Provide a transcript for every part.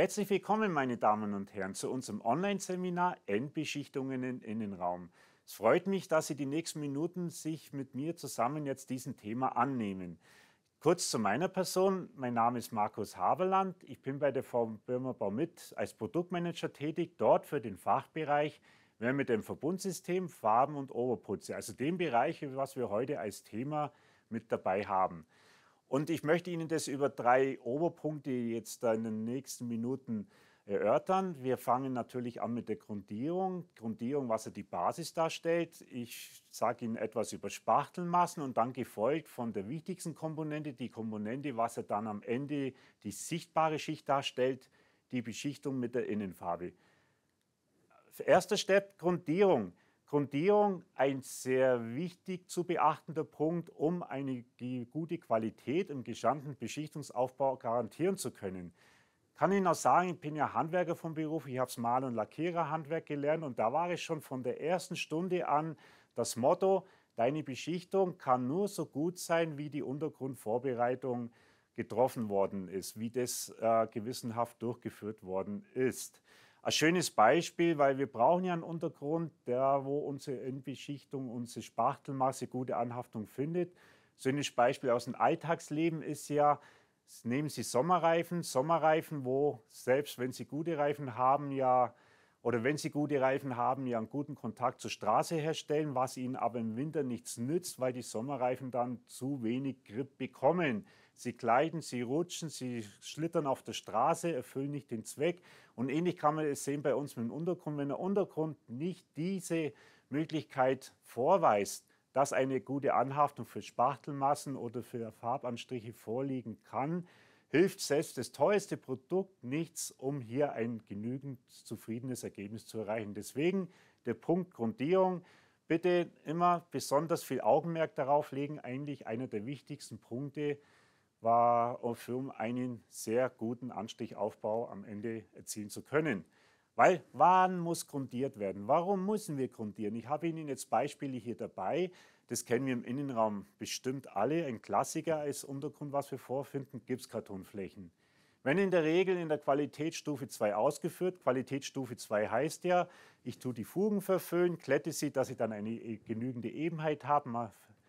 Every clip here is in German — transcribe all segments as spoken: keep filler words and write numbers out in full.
Herzlich willkommen, meine Damen und Herren, zu unserem Online-Seminar Endbeschichtungen im Innenraum. Es freut mich, dass Sie die nächsten Minuten sich mit mir zusammen jetzt diesem Thema annehmen. Kurz zu meiner Person. Mein Name ist Markus Haberland. Ich bin bei der Firma Baumit als Produktmanager tätig, dort für den Fachbereich mit dem Verbundsystem, Farben und Oberputze, also dem Bereich, was wir heute als Thema mit dabei haben. Und ich möchte Ihnen das über drei Oberpunkte jetzt in den nächsten Minuten erörtern. Wir fangen natürlich an mit der Grundierung. Grundierung, was ja die Basis darstellt. Ich sage Ihnen etwas über Spachtelmassen und dann gefolgt von der wichtigsten Komponente, die Komponente, was ja dann am Ende die sichtbare Schicht darstellt, die Beschichtung mit der Innenfarbe. Erster Step, Grundierung. Grundierung, ein sehr wichtig zu beachtender Punkt, um eine gute Qualität im gesamten Beschichtungsaufbau garantieren zu können. Kann Ihnen auch sagen, ich bin ja Handwerker vom Beruf, ich habe das Mal- und Lackiererhandwerk gelernt und da war es schon von der ersten Stunde an das Motto, deine Beschichtung kann nur so gut sein, wie die Untergrundvorbereitung getroffen worden ist, wie das äh, gewissenhaft durchgeführt worden ist. Ein schönes Beispiel, weil wir brauchen ja einen Untergrund, der, wo unsere Endbeschichtung, unsere Spachtelmasse gute Anhaftung findet. So ein Beispiel aus dem Alltagsleben ist ja, nehmen Sie Sommerreifen, Sommerreifen, wo selbst wenn Sie gute Reifen haben, ja, oder wenn Sie gute Reifen haben, ja einen guten Kontakt zur Straße herstellen, was Ihnen aber im Winter nichts nützt, weil die Sommerreifen dann zu wenig Grip bekommen. Sie gleiten, sie rutschen, sie schlittern auf der Straße, erfüllen nicht den Zweck. Und ähnlich kann man es sehen bei uns mit dem Untergrund. Wenn der Untergrund nicht diese Möglichkeit vorweist, dass eine gute Anhaftung für Spachtelmassen oder für Farbanstriche vorliegen kann, hilft selbst das teuerste Produkt nichts, um hier ein genügend zufriedenes Ergebnis zu erreichen. Deswegen der Punkt Grundierung. Bitte immer besonders viel Augenmerk darauf legen. Eigentlich einer der wichtigsten Punkte war, um einen sehr guten Anstrichaufbau am Ende erzielen zu können. Weil, wann muss grundiert werden? Warum müssen wir grundieren? Ich habe Ihnen jetzt Beispiele hier dabei. Das kennen wir im Innenraum bestimmt alle. Ein Klassiker als Untergrund, was wir vorfinden, Gipskartonflächen. Wenn in der Regel in der Qualitätsstufe zwei ausgeführt, Qualitätsstufe zwei heißt ja, ich tue die Fugen verfüllen, glätte sie, dass ich dann eine genügende Ebenheit habe, man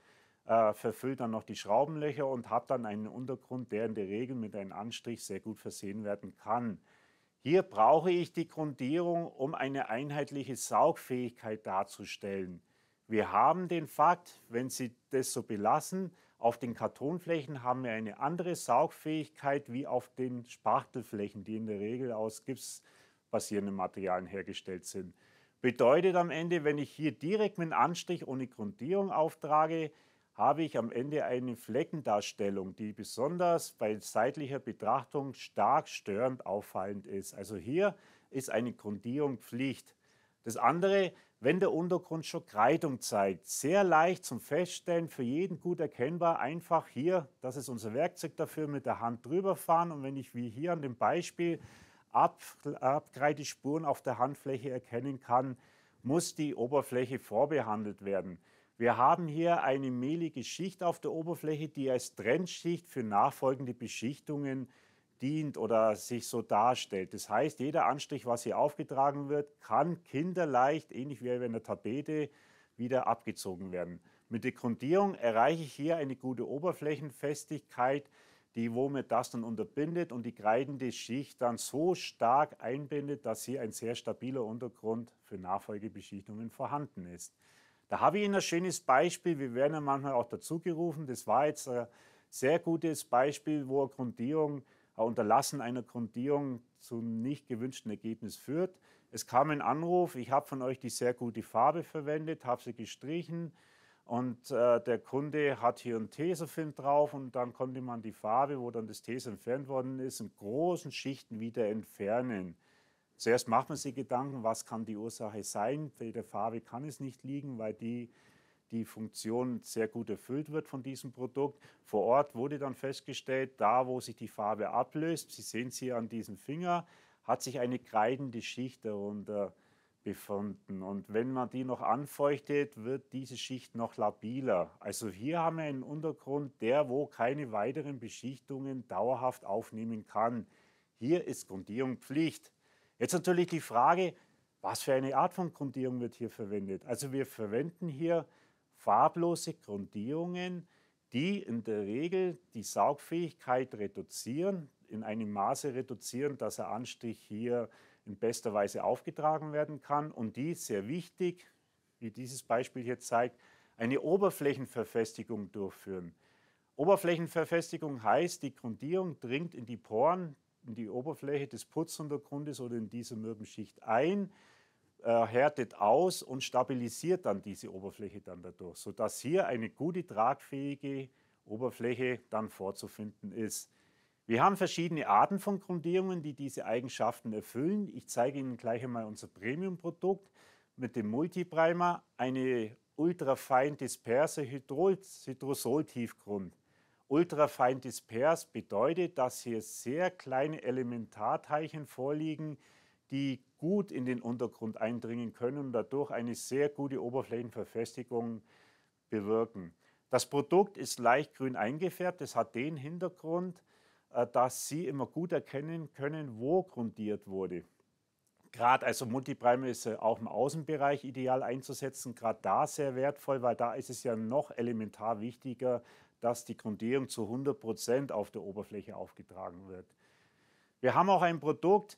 äh, verfüllt dann noch die Schraubenlöcher und habe dann einen Untergrund, der in der Regel mit einem Anstrich sehr gut versehen werden kann. Hier brauche ich die Grundierung, um eine einheitliche Saugfähigkeit darzustellen. Wir haben den Fakt, wenn Sie das so belassen, auf den Kartonflächen haben wir eine andere Saugfähigkeit wie auf den Spachtelflächen, die in der Regel aus gipsbasierenden Materialien hergestellt sind. Bedeutet am Ende, wenn ich hier direkt mit einem Anstrich ohne Grundierung auftrage, habe ich am Ende eine Fleckendarstellung, die besonders bei seitlicher Betrachtung stark störend auffallend ist. Also hier ist eine Grundierung Pflicht. Das andere, wenn der Untergrund schon Kreidung zeigt, sehr leicht zum Feststellen, für jeden gut erkennbar, einfach hier, das ist unser Werkzeug dafür, mit der Hand drüber fahren und wenn ich wie hier an dem Beispiel Ab Abkreidespuren auf der Handfläche erkennen kann, muss die Oberfläche vorbehandelt werden. Wir haben hier eine mehlige Schicht auf der Oberfläche, die als Trennschicht für nachfolgende Beschichtungen dient oder sich so darstellt. Das heißt, jeder Anstrich, was hier aufgetragen wird, kann kinderleicht, ähnlich wie bei einer Tapete, wieder abgezogen werden. Mit der Grundierung erreiche ich hier eine gute Oberflächenfestigkeit, die womit das dann unterbindet und die kreidende Schicht dann so stark einbindet, dass hier ein sehr stabiler Untergrund für Nachfolgebeschichtungen vorhanden ist. Da habe ich Ihnen ein schönes Beispiel, wir werden ja manchmal auch dazu gerufen, das war jetzt ein sehr gutes Beispiel, wo eine Grundierung, ein Unterlassen einer Grundierung zum nicht gewünschten Ergebnis führt. Es kam ein Anruf, ich habe von euch die sehr gute Farbe verwendet, habe sie gestrichen und äh, der Kunde hat hier einen Tesafilm drauf und dann konnte man die Farbe, wo dann das Tesa entfernt worden ist, in großen Schichten wieder entfernen. Zuerst macht man sich Gedanken, was kann die Ursache sein? Bei der Farbe kann es nicht liegen, weil die, die Funktion sehr gut erfüllt wird von diesem Produkt. Vor Ort wurde dann festgestellt, da wo sich die Farbe ablöst, Sie sehen es hier an diesem Finger, hat sich eine kreidende Schicht darunter befunden. Und wenn man die noch anfeuchtet, wird diese Schicht noch labiler. Also hier haben wir einen Untergrund, der wo keine weiteren Beschichtungen dauerhaft aufnehmen kann. Hier ist Grundierung Pflicht. Jetzt natürlich die Frage, was für eine Art von Grundierung wird hier verwendet? Also wir verwenden hier farblose Grundierungen, die in der Regel die Saugfähigkeit reduzieren, in einem Maße reduzieren, dass der Anstrich hier in bester Weise aufgetragen werden kann und die, sehr wichtig, wie dieses Beispiel hier zeigt, eine Oberflächenverfestigung durchführen. Oberflächenverfestigung heißt, die Grundierung dringt in die Poren, in die Oberfläche des Putzuntergrundes oder in diese Mürbenschicht ein, äh, härtet aus und stabilisiert dann diese Oberfläche dann dadurch, sodass hier eine gute tragfähige Oberfläche dann vorzufinden ist. Wir haben verschiedene Arten von Grundierungen, die diese Eigenschaften erfüllen. Ich zeige Ihnen gleich einmal unser Premium-Produkt mit dem Multiprimer, eine ultrafein disperse Hydrosol-Tiefgrund. Ultrafein dispers bedeutet, dass hier sehr kleine Elementarteilchen vorliegen, die gut in den Untergrund eindringen können und dadurch eine sehr gute Oberflächenverfestigung bewirken. Das Produkt ist leicht grün eingefärbt. Es hat den Hintergrund, dass Sie immer gut erkennen können, wo grundiert wurde. Gerade also Multiprimer ist auch im Außenbereich ideal einzusetzen, gerade da sehr wertvoll, weil da ist es ja noch elementar wichtiger, dass die Grundierung zu hundert Prozent auf der Oberfläche aufgetragen wird. Wir haben auch ein Produkt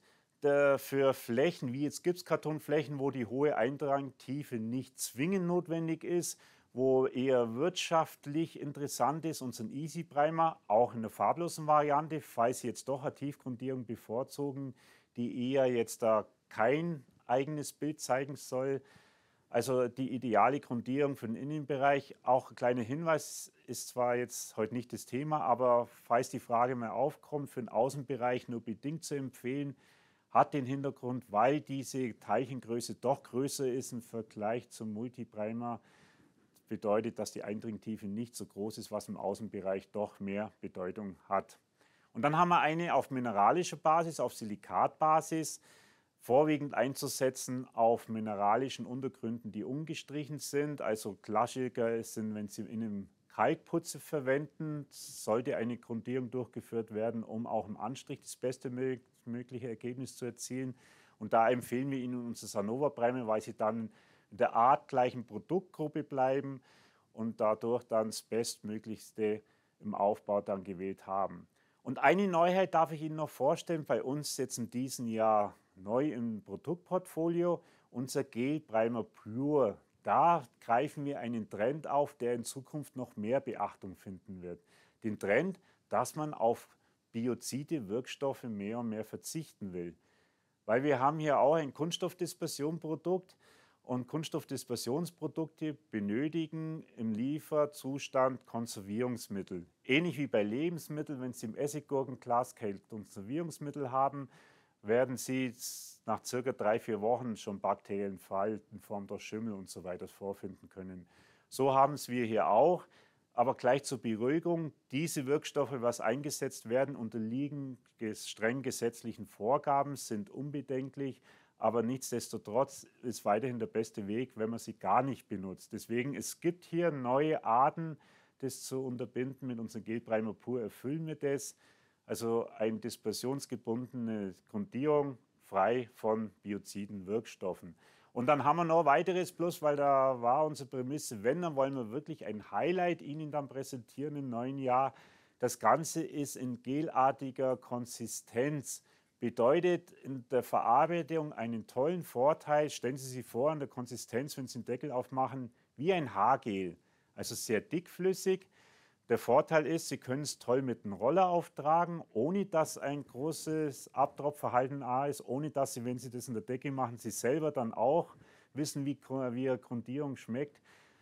für Flächen, wie jetzt Gipskartonflächen, wo die hohe Eindrangtiefe nicht zwingend notwendig ist, wo eher wirtschaftlich interessant ist, unseren Easy Primer, auch in der farblosen Variante, falls Sie jetzt doch eine Tiefgrundierung bevorzugen, die eher jetzt da kein eigenes Bild zeigen soll. Also die ideale Grundierung für den Innenbereich. Auch ein kleiner Hinweis, ist zwar jetzt heute nicht das Thema, aber falls die Frage mal aufkommt, für den Außenbereich nur bedingt zu empfehlen, hat den Hintergrund, weil diese Teilchengröße doch größer ist im Vergleich zum Multiprimer, bedeutet, dass die Eindringtiefe nicht so groß ist, was im Außenbereich doch mehr Bedeutung hat. Und dann haben wir eine auf mineralischer Basis, auf Silikatbasis, vorwiegend einzusetzen auf mineralischen Untergründen, die ungestrichen sind. Also Klassiker sind, wenn Sie in einem Kalkputze verwenden, sollte eine Grundierung durchgeführt werden, um auch im Anstrich das beste mögliche Ergebnis zu erzielen. Und da empfehlen wir Ihnen unser Sanova Primer, weil Sie dann in der artgleichen Produktgruppe bleiben und dadurch dann das Bestmöglichste im Aufbau dann gewählt haben. Und eine Neuheit darf ich Ihnen noch vorstellen, bei uns jetzt in diesem Jahr neu im Produktportfolio, unser Gel Primer Pure. Da greifen wir einen Trend auf, der in Zukunft noch mehr Beachtung finden wird. Den Trend, dass man auf biozide Wirkstoffe mehr und mehr verzichten will. Weil wir haben hier auch ein Kunststoffdispersionprodukt und Kunststoffdispersionsprodukte benötigen im Lieferzustand Konservierungsmittel. Ähnlich wie bei Lebensmitteln, wenn Sie im Essiggurkenglas kein Konservierungsmittel haben, werden Sie nach circa drei, vier Wochen schon Bakterienfall in Form der Schimmel und so weiter vorfinden können. So haben es wir hier auch, aber gleich zur Beruhigung, diese Wirkstoffe, was eingesetzt werden, unterliegen streng gesetzlichen Vorgaben, sind unbedenklich, aber nichtsdestotrotz ist weiterhin der beste Weg, wenn man sie gar nicht benutzt. Deswegen, es gibt hier neue Arten, das zu unterbinden. Mit unserem Gel Primer Pur erfüllen wir das. Also eine dispersionsgebundene Grundierung, frei von bioziden Wirkstoffen. Und dann haben wir noch weiteres, bloß weil da war unsere Prämisse, wenn, dann wollen wir wirklich ein Highlight Ihnen dann präsentieren im neuen Jahr. Das Ganze ist in gelartiger Konsistenz. Bedeutet in der Verarbeitung einen tollen Vorteil. Stellen Sie sich vor, an der Konsistenz, wenn Sie den Deckel aufmachen, wie ein Haargel. Also sehr dickflüssig. Der Vorteil ist, Sie können es toll mit einem Roller auftragen, ohne dass ein großes Abtropfverhalten A ist, ohne dass Sie, wenn Sie das in der Decke machen, Sie selber dann auch wissen, wie, wie eine Grundierung schmeckt.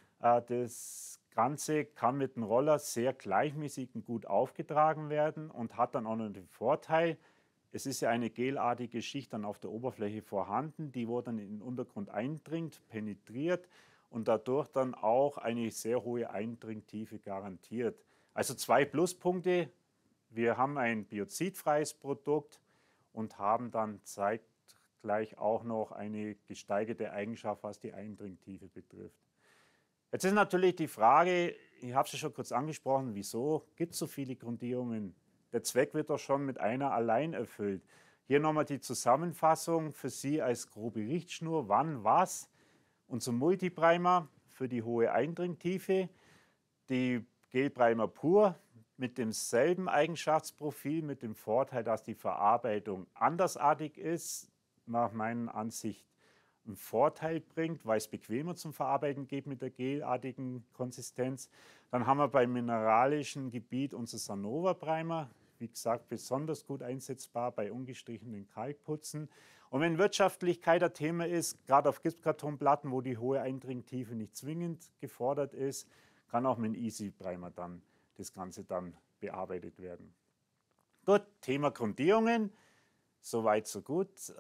Das Ganze kann mit dem Roller sehr gleichmäßig und gut aufgetragen werden und hat dann auch noch den Vorteil, es ist ja eine gelartige Schicht dann auf der Oberfläche vorhanden, die wo dann in den Untergrund eindringt, penetriert und dadurch dann auch eine sehr hohe Eindringtiefe garantiert. Also zwei Pluspunkte. Wir haben ein biozidfreies Produkt und haben dann zeitgleich auch noch eine gesteigerte Eigenschaft, was die Eindringtiefe betrifft. Jetzt ist natürlich die Frage, ich habe es ja schon kurz angesprochen, wieso gibt es so viele Grundierungen? der Zweck wird doch schon mit einer allein erfüllt. Hier nochmal die Zusammenfassung für Sie als grobe Richtschnur, wann was. Unser Multiprimer für die hohe Eindringtiefe, die Gelprimer pur mit demselben Eigenschaftsprofil, mit dem Vorteil, dass die Verarbeitung andersartig ist, nach meiner Ansicht einen Vorteil bringt, weil es bequemer zum Verarbeiten geht mit der gelartigen Konsistenz. Dann haben wir beim mineralischen Gebiet unser Sanova Primer, wie gesagt, besonders gut einsetzbar bei ungestrichenen Kalkputzen. Und wenn Wirtschaftlichkeit ein Thema ist, gerade auf Gipskartonplatten, wo die hohe Eindringtiefe nicht zwingend gefordert ist, kann auch mit einem Easy Primer dann das Ganze dann bearbeitet werden. Gut, Thema Grundierungen. Soweit, so gut. Äh,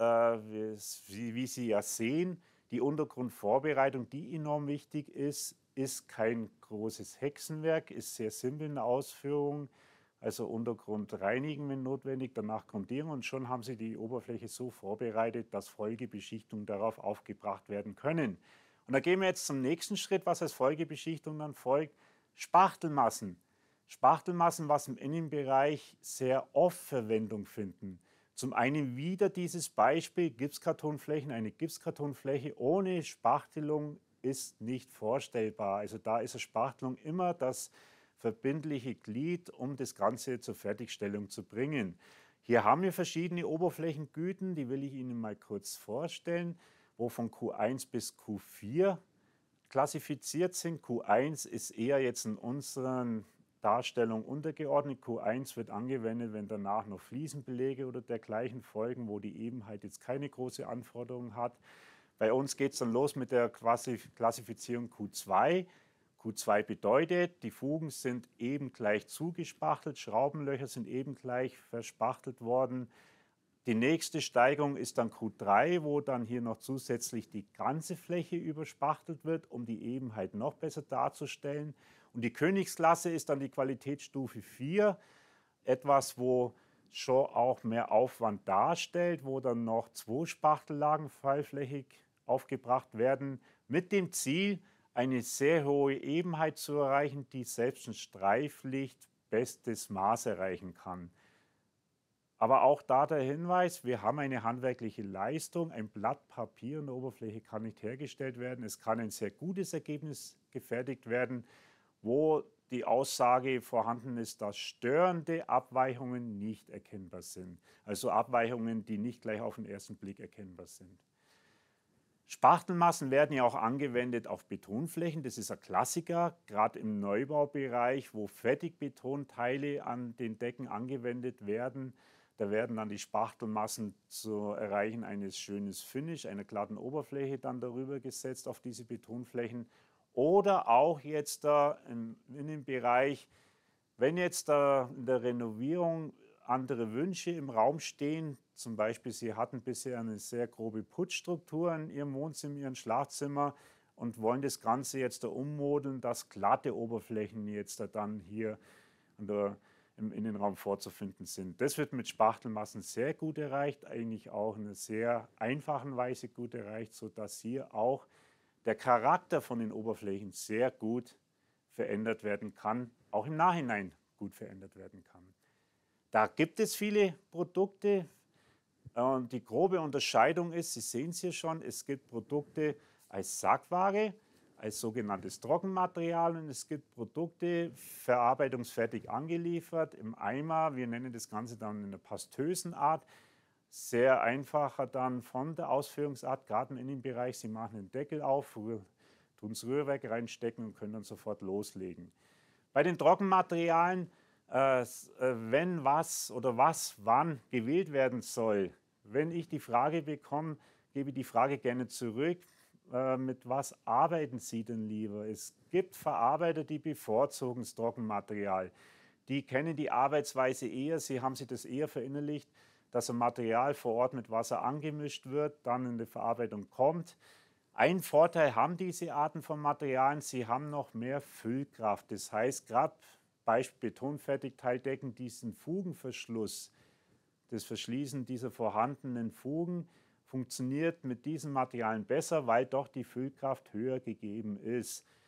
wie, wie Sie ja sehen, die Untergrundvorbereitung, die enorm wichtig ist, ist kein großes Hexenwerk, ist sehr simpel in der Ausführung. Also Untergrund reinigen, wenn notwendig, danach grundieren und schon haben Sie die Oberfläche so vorbereitet, dass Folgebeschichtungen darauf aufgebracht werden können. Und da gehen wir jetzt zum nächsten Schritt, was als Folgebeschichtung dann folgt. Spachtelmassen. Spachtelmassen, was im Innenbereich sehr oft Verwendung finden. Zum einen wieder dieses Beispiel Gipskartonflächen. Eine Gipskartonfläche ohne Spachtelung ist nicht vorstellbar. Also da ist eine Spachtelung immer das verbindliche Glied, um das Ganze zur Fertigstellung zu bringen. Hier haben wir verschiedene Oberflächengüten, die will ich Ihnen mal kurz vorstellen, wo von Q eins bis Q vier klassifiziert sind. Q eins ist eher jetzt in unseren Darstellung untergeordnet. Q eins wird angewendet, wenn danach noch Fliesenbelege oder dergleichen folgen, wo die Ebenheit jetzt keine große Anforderung hat. Bei uns geht es dann los mit der Klassifizierung Q zwei. Q zwei bedeutet, die Fugen sind eben gleich zugespachtelt, Schraubenlöcher sind eben gleich verspachtelt worden. Die nächste Steigerung ist dann Q drei, wo dann hier noch zusätzlich die ganze Fläche überspachtelt wird, um die Ebenheit noch besser darzustellen. Und die Königsklasse ist dann die Qualitätsstufe vier, etwas, wo schon auch mehr Aufwand darstellt, wo dann noch zwei Spachtellagen fallflächig aufgebracht werden, mit dem Ziel, eine sehr hohe Ebenheit zu erreichen, die selbst ein Streiflicht bestes Maß erreichen kann. Aber auch da der Hinweis, wir haben eine handwerkliche Leistung, ein Blatt Papier in der Oberfläche kann nicht hergestellt werden. Es kann ein sehr gutes Ergebnis gefertigt werden, wo die Aussage vorhanden ist, dass störende Abweichungen nicht erkennbar sind. Also Abweichungen, die nicht gleich auf den ersten Blick erkennbar sind. Spachtelmassen werden ja auch angewendet auf Betonflächen. Das ist ein Klassiker, gerade im Neubaubereich, wo Fertigbetonteile an den Decken angewendet werden. Da werden dann die Spachtelmassen zur Erreichen eines schönen Finish, einer glatten Oberfläche dann darüber gesetzt auf diese Betonflächen. Oder auch jetzt da im Innenbereich, wenn jetzt da in der Renovierung andere Wünsche im Raum stehen, zum Beispiel Sie hatten bisher eine sehr grobe Putzstruktur in Ihrem Wohnzimmer, Ihrem Schlafzimmer und wollen das Ganze jetzt da ummodeln, dass glatte Oberflächen jetzt da dann hier an der, im Innenraum vorzufinden sind. Das wird mit Spachtelmassen sehr gut erreicht, eigentlich auch in einer sehr einfachen Weise gut erreicht, sodass hier auch der Charakter von den Oberflächen sehr gut verändert werden kann, auch im Nachhinein gut verändert werden kann. Da gibt es viele Produkte und die grobe Unterscheidung ist, Sie sehen es hier schon, es gibt Produkte als Sackware, als sogenanntes Trockenmaterial und es gibt Produkte verarbeitungsfertig angeliefert im Eimer. Wir nennen das Ganze dann in der pastösen Art. Sehr einfacher dann von der Ausführungsart, gerade im Innenbereich. Sie machen den Deckel auf, tun das Rührwerk reinstecken und können dann sofort loslegen. Bei den Trockenmaterialien, äh, wenn was oder was wann gewählt werden soll, wenn ich die Frage bekomme, gebe ich die Frage gerne zurück, äh, mit was arbeiten Sie denn lieber? Es gibt Verarbeiter, die bevorzugen das Trockenmaterial. Die kennen die Arbeitsweise eher, sie haben sich das eher verinnerlicht, dass ein Material vor Ort mit Wasser angemischt wird, dann in die Verarbeitung kommt. Ein Vorteil haben diese Arten von Materialien, sie haben noch mehr Füllkraft. Das heißt, gerade Beispiel Betonfertigteildecken, diesen Fugenverschluss, das Verschließen dieser vorhandenen Fugen funktioniert mit diesen Materialien besser, weil doch die Füllkraft höher gegeben ist.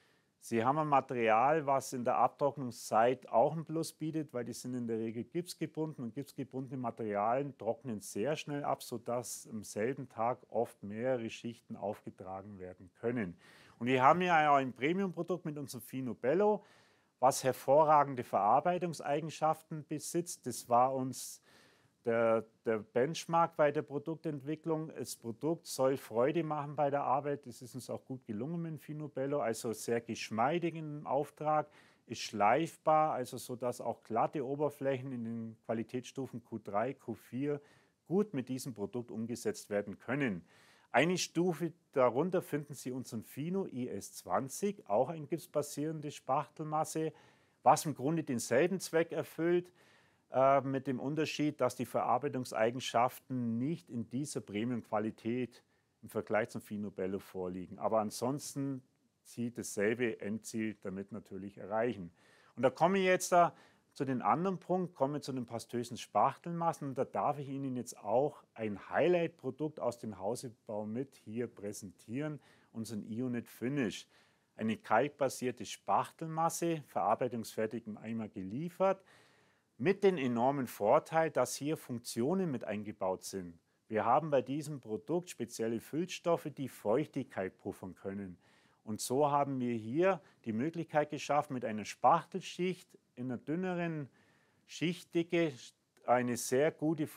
Sie haben ein Material, was in der Abtrocknungszeit auch einen Plus bietet, weil die sind in der Regel gipsgebunden und gipsgebundene Materialien trocknen sehr schnell ab, sodass am selben Tag oft mehrere Schichten aufgetragen werden können. Und wir haben ja auch ein Premium-Produkt mit unserem Fino Bello, was hervorragende Verarbeitungseigenschaften besitzt. Das war uns der, der Benchmark bei der Produktentwicklung. Das Produkt soll Freude machen bei der Arbeit. Das ist uns auch gut gelungen mit Fino Bello, also sehr geschmeidig im Auftrag, ist schleifbar, also so dass auch glatte Oberflächen in den Qualitätsstufen Q drei, Q vier gut mit diesem Produkt umgesetzt werden können. Eine Stufe darunter finden Sie unseren Fino I S zwanzig, auch ein gipsbasierende Spachtelmasse, was im Grunde denselben Zweck erfüllt, äh, mit dem Unterschied, dass die Verarbeitungseigenschaften nicht in dieser Premium-Qualität im Vergleich zum Fino Bello vorliegen. Aber ansonsten Sie dasselbe Endziel damit natürlich erreichen. Und da komme ich jetzt da zu den anderen Punkt, komme zu den pastösen Spachtelmassen. Und da darf ich Ihnen jetzt auch ein Highlight-Produkt aus dem Hausebau mit hier präsentieren, unseren Ionit Finish. Eine kalkbasierte Spachtelmasse, verarbeitungsfertig im Eimer geliefert, mit dem enormen Vorteil, dass hier Funktionen mit eingebaut sind. Wir haben bei diesem Produkt spezielle Füllstoffe, die Feuchtigkeit puffern können. Und so haben wir hier die Möglichkeit geschaffen, mit einer Spachtelschicht in einer dünneren Schichtdicke eine sehr gute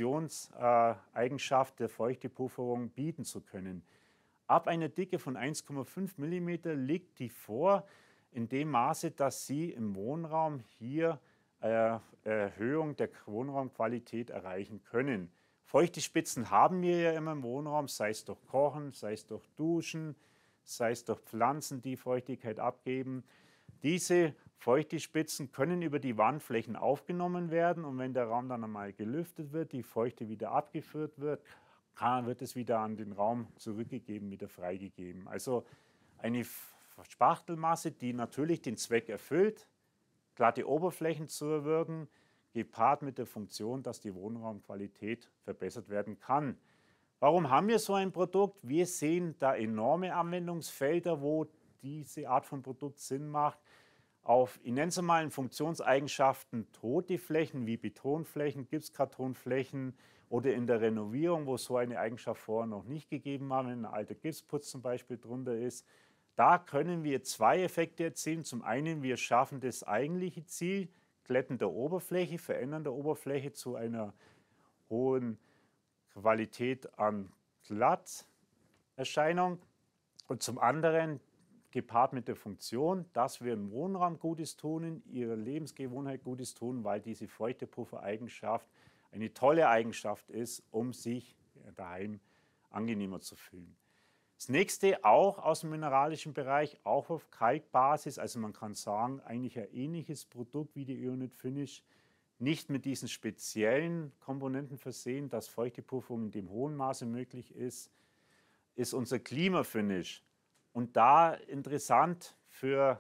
Funktionseigenschaft der Feuchtepufferung bieten zu können. Ab einer Dicke von eins Komma fünf Millimeter liegt die vor, in dem Maße, dass Sie im Wohnraum hier äh, Erhöhung der Wohnraumqualität erreichen können. Feuchte Spitzen haben wir ja immer im Wohnraum, sei es durch Kochen, sei es durch Duschen, sei es durch Pflanzen, die Feuchtigkeit abgeben. Diese feuchte Spitzen können über die Wandflächen aufgenommen werden und wenn der Raum dann einmal gelüftet wird, die Feuchte wieder abgeführt wird, kann, wird es wieder an den Raum zurückgegeben, wieder freigegeben. Also eine Spachtelmasse, die natürlich den Zweck erfüllt, glatte Oberflächen zu erwirken, gepaart mit der Funktion, dass die Wohnraumqualität verbessert werden kann. Warum haben wir so ein Produkt? Wir sehen da enorme Anwendungsfelder, wo diese Art von Produkt Sinn macht. Auf, ich nenne es mal, Funktionseigenschaften tote Flächen wie Betonflächen, Gipskartonflächen oder in der Renovierung, wo so eine Eigenschaft vorher noch nicht gegeben war, wenn ein alter Gipsputz zum Beispiel drunter ist. Da können wir zwei Effekte erzielen. Zum einen, wir schaffen das eigentliche Ziel, Glätten der Oberfläche, Verändern der Oberfläche zu einer hohen Qualität an Glatterscheinung. Und zum anderen, gepaart mit der Funktion, dass wir im Wohnraum Gutes tun, ihrer Lebensgewohnheit Gutes tun, weil diese Feuchtepuffer-Eigenschaft eine tolle Eigenschaft ist, um sich daheim angenehmer zu fühlen. Das nächste auch aus dem mineralischen Bereich, auch auf Kalkbasis, also man kann sagen, eigentlich ein ähnliches Produkt wie die Ionit Finish, nicht mit diesen speziellen Komponenten versehen, dass Feuchtepufferung in dem hohen Maße möglich ist, ist unser Klimafinish. Und da interessant für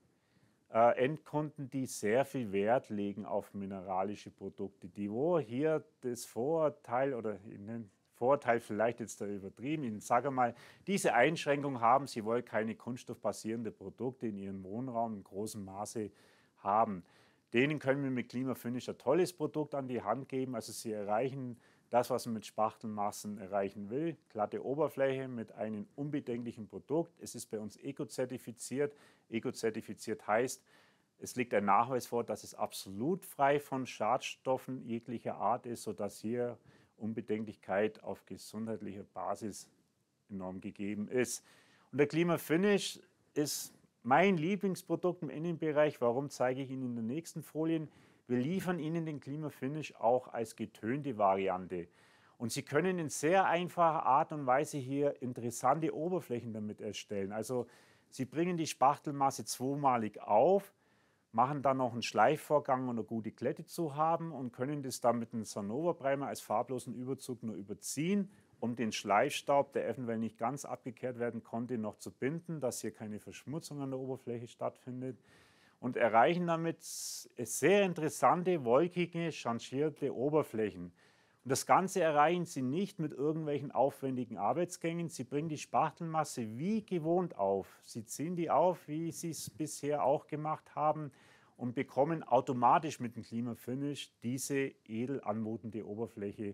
äh, Endkunden, die sehr viel Wert legen auf mineralische Produkte, die wo hier das Vorurteil oder in Vorurteil vielleicht jetzt da übertrieben, ich sage mal, diese Einschränkung haben, sie wollen keine kunststoffbasierenden Produkte in ihrem Wohnraum in großem Maße haben. Denen können wir mit Klimafinish ein tolles Produkt an die Hand geben, also sie erreichen das, was man mit Spachtelmassen erreichen will, glatte Oberfläche mit einem unbedenklichen Produkt. Es ist bei uns Eco-zertifiziert. Eco-zertifiziert heißt, es liegt ein Nachweis vor, dass es absolut frei von Schadstoffen jeglicher Art ist, sodass hier Unbedenklichkeit auf gesundheitlicher Basis enorm gegeben ist. Und der Klimafinish ist mein Lieblingsprodukt im Innenbereich. Warum, zeige ich Ihnen in den nächsten Folien. Wir liefern Ihnen den Klimafinish auch als getönte Variante. Und Sie können in sehr einfacher Art und Weise hier interessante Oberflächen damit erstellen. Also Sie bringen die Spachtelmasse zweimalig auf, machen dann noch einen Schleifvorgang, um eine gute Glätte zu haben und können das dann mit einem Sanova-Primer als farblosen Überzug nur überziehen, um den Schleifstaub, der eventuell nicht ganz abgekehrt werden konnte, noch zu binden, dass hier keine Verschmutzung an der Oberfläche stattfindet. Und erreichen damit sehr interessante, wolkige, changierte Oberflächen. Und das Ganze erreichen Sie nicht mit irgendwelchen aufwendigen Arbeitsgängen. Sie bringen die Spachtelmasse wie gewohnt auf. Sie ziehen die auf, wie Sie es bisher auch gemacht haben, und bekommen automatisch mit dem Klimafinish diese edel anmutende Oberfläche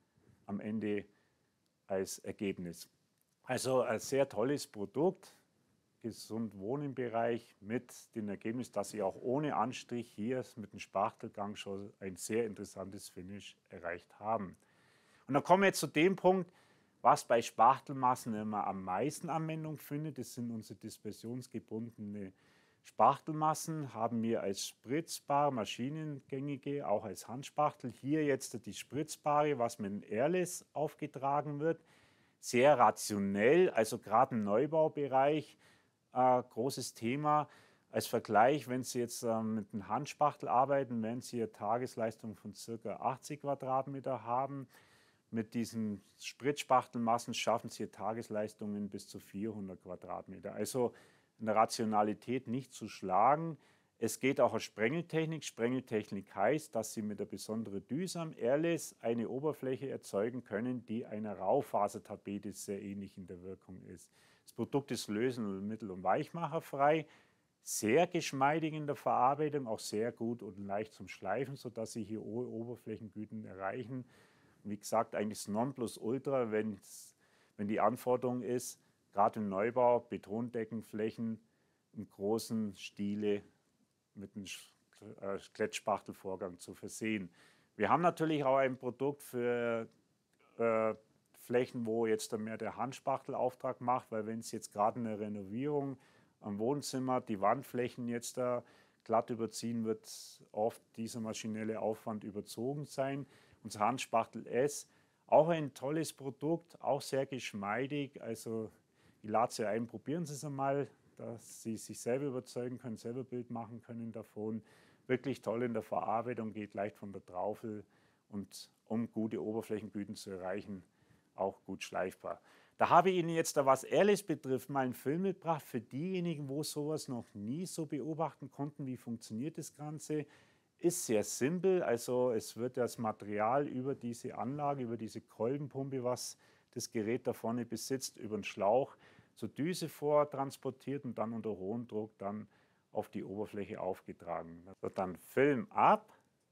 am Ende als Ergebnis. Also ein sehr tolles Produkt, gesund Wohnen-Bereich, mit dem Ergebnis, dass Sie auch ohne Anstrich hier mit dem Spachtelgang schon ein sehr interessantes Finish erreicht haben. Und dann kommen wir jetzt zu dem Punkt, was bei Spachtelmassen immer am meisten Anwendung findet. Das sind unsere dispersionsgebundene Spachtelmassen, haben wir als spritzbar, maschinengängige, auch als Handspachtel. Hier jetzt die spritzbare, was mit dem Airless aufgetragen wird. Sehr rationell, also gerade im Neubaubereich, äh, großes Thema. Als Vergleich, wenn Sie jetzt äh, mit einem Handspachtel arbeiten, werden Sie eine Tagesleistung von ca. achtzig Quadratmeter haben. Mit diesen Spritzspachtelmassen schaffen Sie Tagesleistungen bis zu vierhundert Quadratmeter. Also in der Rationalität nicht zu schlagen. Es geht auch auf Sprengeltechnik. Sprengeltechnik heißt, dass Sie mit der besonderen Düse am Airless eine Oberfläche erzeugen können, die einer Raufasertapete sehr ähnlich in der Wirkung ist. Das Produkt ist lösen-, mittel- und weichmacherfrei, sehr geschmeidig in der Verarbeitung, auch sehr gut und leicht zum Schleifen, sodass Sie hier hohe Oberflächengüten erreichen. Wie gesagt, eigentlich das Nonplusultra, wenn's, wenn die Anforderung ist, gerade im Neubau, Betondeckenflächen im großen Stile mit einem Klettspachtelvorgang zu versehen. Wir haben natürlich auch ein Produkt für äh, Flächen, wo jetzt mehr der Handspachtel-Auftrag macht, weil wenn es jetzt gerade eine Renovierung am Wohnzimmer die Wandflächen jetzt da glatt überziehen, wird oft dieser maschinelle Aufwand überzogen sein. Unser Handspachtel S, auch ein tolles Produkt, auch sehr geschmeidig. Also ich lade Sie ein, probieren Sie es einmal, dass Sie sich selber überzeugen können, selber Bild machen können davon. Wirklich toll in der Verarbeitung, geht leicht von der Traufel und um gute Oberflächengüten zu erreichen, auch gut schleifbar. Da habe ich Ihnen jetzt, was Airless betrifft, mal einen Film mitgebracht für diejenigen, wo sowas noch nie so beobachten konnten, wie funktioniert das Ganze. Ist sehr simpel, also es wird das Material über diese Anlage, über diese Kolbenpumpe, was das Gerät da vorne besitzt, über den Schlauch zur Düse vortransportiert und dann unter hohem Druck dann auf die Oberfläche aufgetragen. Das wird dann Film ab.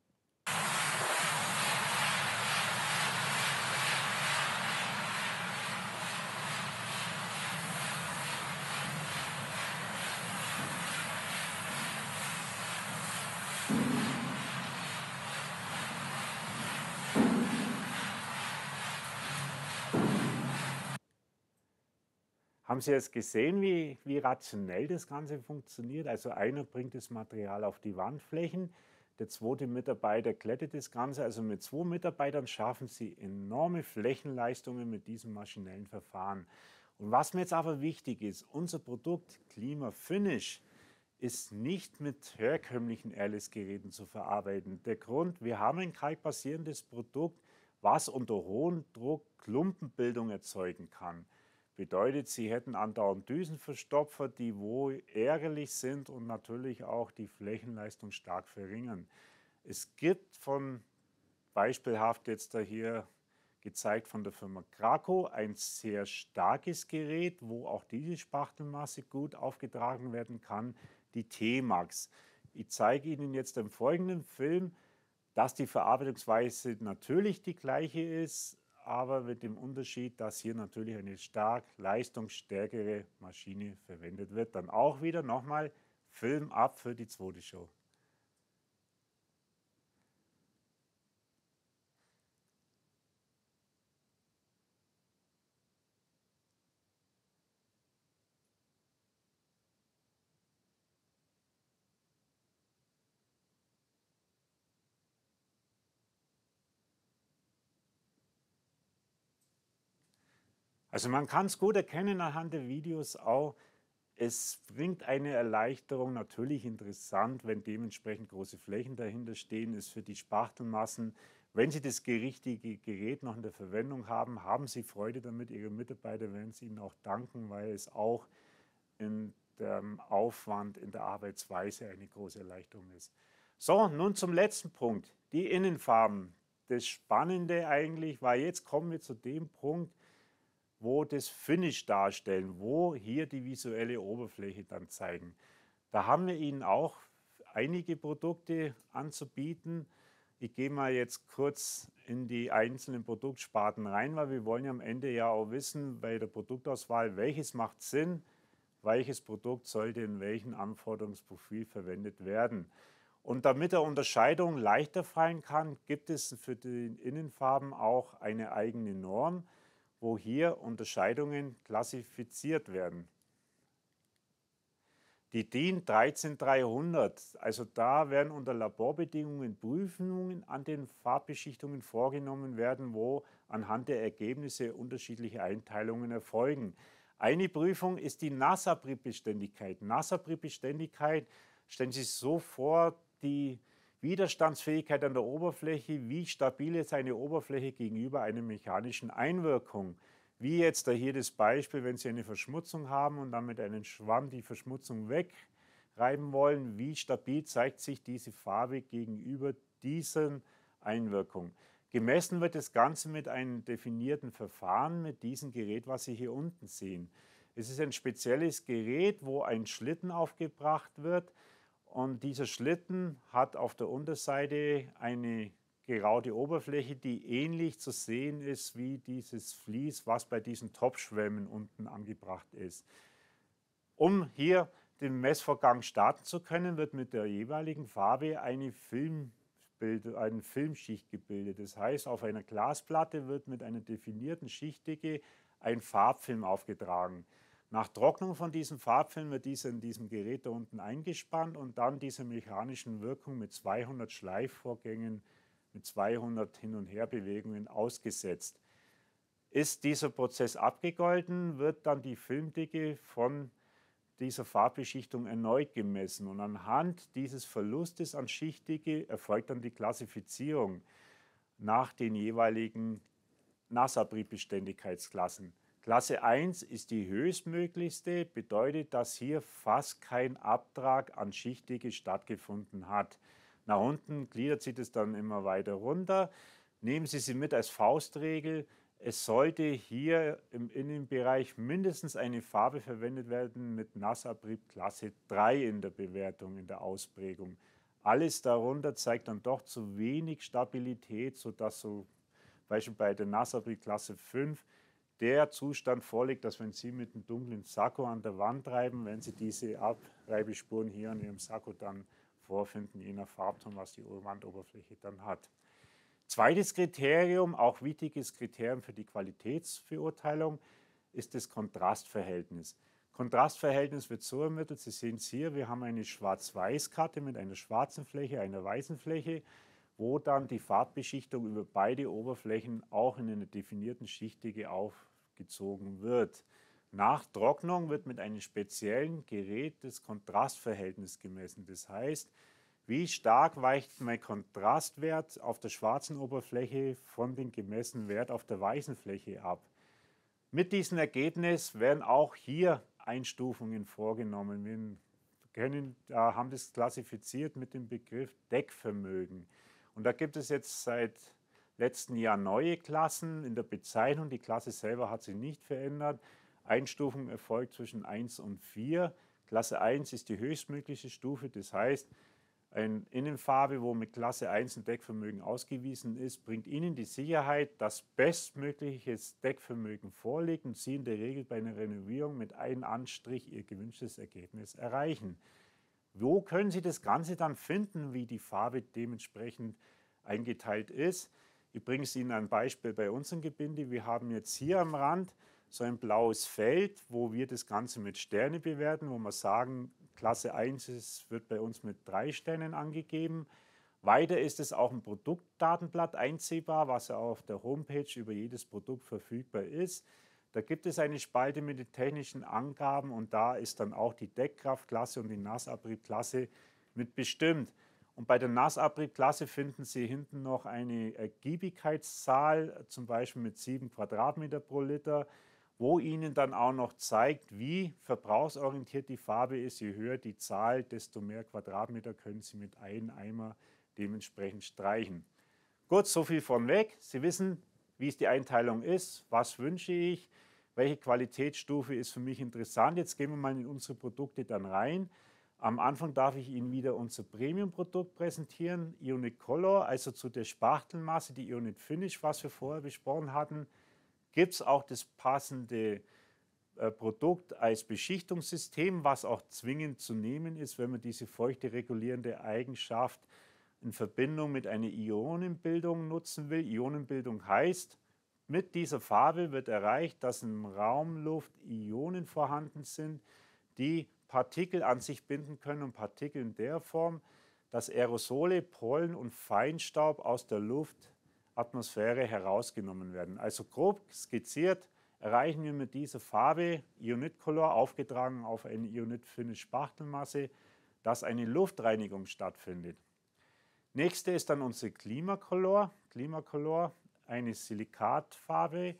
Haben Sie jetzt gesehen, wie, wie rationell das Ganze funktioniert? Also einer bringt das Material auf die Wandflächen, der zweite Mitarbeiter glättet das Ganze. Also mit zwei Mitarbeitern schaffen Sie enorme Flächenleistungen mit diesem maschinellen Verfahren. Und was mir jetzt aber wichtig ist, unser Produkt Klimafinish ist nicht mit herkömmlichen Airless-Geräten zu verarbeiten. Der Grund, wir haben ein kalkbasierendes Produkt, was unter hohem Druck Klumpenbildung erzeugen kann. Bedeutet, Sie hätten andauernd Düsenverstopfer, die wo ärgerlich sind und natürlich auch die Flächenleistung stark verringern. Es gibt von, beispielhaft jetzt da hier gezeigt von der Firma Krakow, ein sehr starkes Gerät, wo auch diese Spachtelmasse gut aufgetragen werden kann, die T-Max. Ich zeige Ihnen jetzt im folgenden Film, dass die Verarbeitungsweise natürlich die gleiche ist, aber mit dem Unterschied, dass hier natürlich eine stark leistungsstärkere Maschine verwendet wird. Dann auch wieder nochmal Film ab für die zweite Show. Also man kann es gut erkennen anhand der Videos auch, es bringt eine Erleichterung, natürlich interessant, wenn dementsprechend große Flächen dahinter stehen, ist für die Spachtelmassen. Wenn Sie das richtige Gerät noch in der Verwendung haben, haben Sie Freude damit. Ihre Mitarbeiter werden es Ihnen auch danken, weil es auch in dem Aufwand, in der Arbeitsweise eine große Erleichterung ist. So, nun zum letzten Punkt, die Innenfarben. das Spannende eigentlich, weil jetzt kommen wir zu dem Punkt, wo das Finish darstellen, wo hier die visuelle Oberfläche dann zeigen. Da haben wir Ihnen auch einige Produkte anzubieten. Ich gehe mal jetzt kurz in die einzelnen Produktsparten rein, weil wir wollen ja am Ende ja auch wissen, bei der Produktauswahl, welches macht Sinn, welches Produkt sollte in welchem Anforderungsprofil verwendet werden. Und damit der Unterscheidung leichter fallen kann, gibt es für die Innenfarben auch eine eigene Norm, wo hier Unterscheidungen klassifiziert werden. Die DIN dreizehn dreihundert, also da werden unter Laborbedingungen Prüfungen an den Farbbeschichtungen vorgenommen werden, wo anhand der Ergebnisse unterschiedliche Einteilungen erfolgen. Eine Prüfung ist die Nasabrieb-Beständigkeit. Nasabrieb-Beständigkeit, stellen Sie sich so vor, die Widerstandsfähigkeit an der Oberfläche, wie stabil ist eine Oberfläche gegenüber einer mechanischen Einwirkung. Wie jetzt da hier das Beispiel, wenn Sie eine Verschmutzung haben und dann mit einem Schwamm die Verschmutzung wegreiben wollen, wie stabil zeigt sich diese Farbe gegenüber diesen Einwirkungen. Gemessen wird das Ganze mit einem definierten Verfahren, mit diesem Gerät, was Sie hier unten sehen. Es ist ein spezielles Gerät, wo ein Schlitten aufgebracht wird und dieser Schlitten hat auf der Unterseite eine geraute Oberfläche, die ähnlich zu sehen ist wie dieses Vlies, was bei diesen Topfschwämmen unten angebracht ist. Um hier den Messvorgang starten zu können, wird mit der jeweiligen Farbe eine, Filmbild, eine Filmschicht gebildet. Das heißt, auf einer Glasplatte wird mit einer definierten Schichtdicke ein Farbfilm aufgetragen. Nach Trocknung von diesem Farbfilm wird dieser in diesem Gerät da unten eingespannt und dann dieser mechanischen Wirkung mit zweihundert Schleifvorgängen, mit zweihundert Hin- und Herbewegungen ausgesetzt. Ist dieser Prozess abgegolten, wird dann die Filmdicke von dieser Farbbeschichtung erneut gemessen und anhand dieses Verlustes an Schichtdicke erfolgt dann die Klassifizierung nach den jeweiligen Nasabrieb-Beständigkeitsklassen. Klasse eins ist die höchstmöglichste, bedeutet, dass hier fast kein Abtrag an Schichtdicke stattgefunden hat. Nach unten gliedert sich das dann immer weiter runter. Nehmen Sie sie mit als Faustregel. Es sollte hier im Innenbereich mindestens eine Farbe verwendet werden mit Nassabrieb Klasse drei in der Bewertung, in der Ausprägung. Alles darunter zeigt dann doch zu wenig Stabilität, sodass so Beispiel bei der Nassabrieb Klasse fünf der Zustand vorliegt, dass wenn Sie mit einem dunklen Sakko an der Wand reiben, wenn Sie diese Abreibespuren hier an Ihrem Sakko dann vorfinden, je nach Farbton, was die Wandoberfläche dann hat. Zweites Kriterium, auch wichtiges Kriterium für die Qualitätsbeurteilung, ist das Kontrastverhältnis. Kontrastverhältnis wird so ermittelt, Sie sehen es hier, wir haben eine Schwarz-Weiß-Karte mit einer schwarzen Fläche, einer weißen Fläche, wo dann die Farbbeschichtung über beide Oberflächen auch in einer definierten Schichtdicke aufgezogen wird. Nach Trocknung wird mit einem speziellen Gerät das Kontrastverhältnis gemessen. Das heißt, wie stark weicht mein Kontrastwert auf der schwarzen Oberfläche von dem gemessenen Wert auf der weißen Fläche ab. Mit diesem Ergebnis werden auch hier Einstufungen vorgenommen. Wir können, äh, haben das klassifiziert mit dem Begriff Deckvermögen. Und da gibt es jetzt seit letztem Jahr neue Klassen in der Bezeichnung. Die Klasse selber hat sich nicht verändert. Einstufung erfolgt zwischen eins und vier. Klasse eins ist die höchstmögliche Stufe, das heißt, eine Innenfarbe, wo mit Klasse eins ein Deckvermögen ausgewiesen ist, bringt Ihnen die Sicherheit, dass bestmögliches Deckvermögen vorliegt und Sie in der Regel bei einer Renovierung mit einem Anstrich Ihr gewünschtes Ergebnis erreichen. Wo können Sie das Ganze dann finden, wie die Farbe dementsprechend eingeteilt ist? Ich bringe es Ihnen ein Beispiel bei unserem Gebinde. Wir haben jetzt hier am Rand so ein blaues Feld, wo wir das Ganze mit Sterne bewerten, wo wir sagen, Klasse eins ist, wird bei uns mit drei Sternen angegeben. Weiter ist es auch ein Produktdatenblatt einsehbar, was ja auf der Homepage über jedes Produkt verfügbar ist. Da gibt es eine Spalte mit den technischen Angaben und da ist dann auch die Deckkraftklasse und die Nassabriebklasse mit bestimmt. Und bei der Nassabriebklasse finden Sie hinten noch eine Ergiebigkeitszahl, zum Beispiel mit sieben Quadratmeter pro Liter, wo Ihnen dann auch noch zeigt, wie verbrauchsorientiert die Farbe ist. Je höher die Zahl, desto mehr Quadratmeter können Sie mit einem Eimer dementsprechend streichen. Gut, so viel von weg. Sie wissen, wie es die Einteilung ist, was wünsche ich, welche Qualitätsstufe ist für mich interessant. Jetzt gehen wir mal in unsere Produkte dann rein. Am Anfang darf ich Ihnen wieder unser Premium-Produkt präsentieren, Ionic Color, also zu der Spachtelmasse, die Ionic Finish, was wir vorher besprochen hatten, gibt es auch das passende äh, Produkt als Beschichtungssystem, was auch zwingend zu nehmen ist, wenn man diese feuchte regulierende Eigenschaft in Verbindung mit einer Ionenbildung nutzen will. Ionenbildung heißt, mit dieser Farbe wird erreicht, dass in Raumluft Ionen vorhanden sind, die Partikel an sich binden können, und Partikel in der Form, dass Aerosole, Pollen und Feinstaub aus der Luftatmosphäre herausgenommen werden. Also grob skizziert erreichen wir mit dieser Farbe Ionic Color, aufgetragen auf eine Ionic Finish Spachtelmasse, dass eine Luftreinigung stattfindet. Nächste ist dann unsere Climacolor. Climacolor, eine Silikatfarbe,